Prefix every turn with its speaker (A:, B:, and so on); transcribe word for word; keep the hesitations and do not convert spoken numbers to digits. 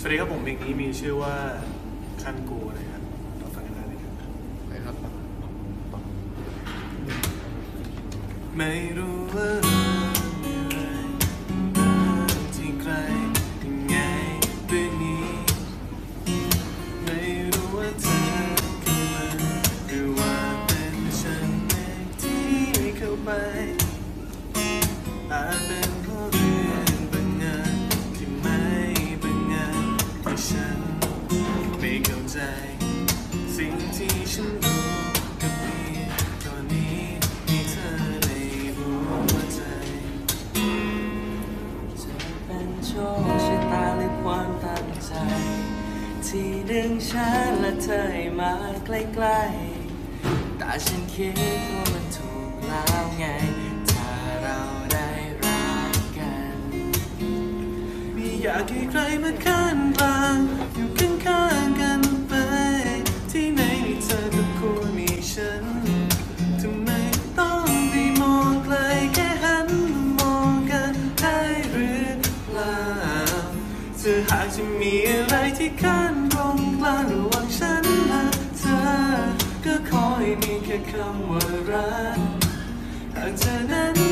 A: สวัสดีครับผมเพลงนี้มีชื่อว่าคันกูนะครับเราฟังกันได้เลยครับไปครับไม่รู้ว่าเรื่องอะไรเรื่องที่ใครยังไงเรื่องนี้ไม่รู้ว่าเธอคือมันหรือว่าเป็นฉันเองที่เข้าไปอาจเป็นเพราะเรื่องบางงานที่ไม่บางงานที่ฉันไม่เข้าใจสิ่งที่ฉันรู้ก็เพียงตอนนี้มีเธอในหัวใจ
B: จะเป็นโชคชะตาหรือความตั้งใจที่ดึงฉันและเธอให้มาใกล้ๆแต่ฉันคิดว่ามันถูกแล้วไงถ้าเราได้รักกัน
A: ไม่อยากให้ใครมาข้างกลางอยู่ข้างๆกันไปที่ไหนมีเธอก็ควรมีฉันทำไมต้องไปมองไกลแค่หันมองกันได้หรือเปล่าเธอหากจะมีอะไรที่ขั้นตรงกลางระหว่างฉันและเธอก็ขอให้มีแค่คำว่ารักหากเธอนั้น